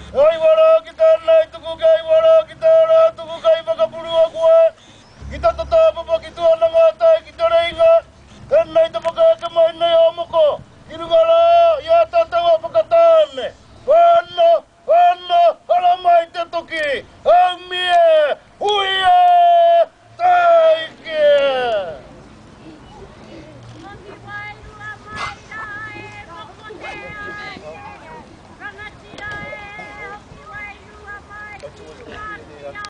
Ay wala kita na tuku kay wala kita na tuku kay makapulu ako. Kita tatapa pa kita na nga tayo kita na ingat. Dan na ito magkakamay na yamo ko. Kinungala yata tawa pagkatan. Ano alamay tetuki.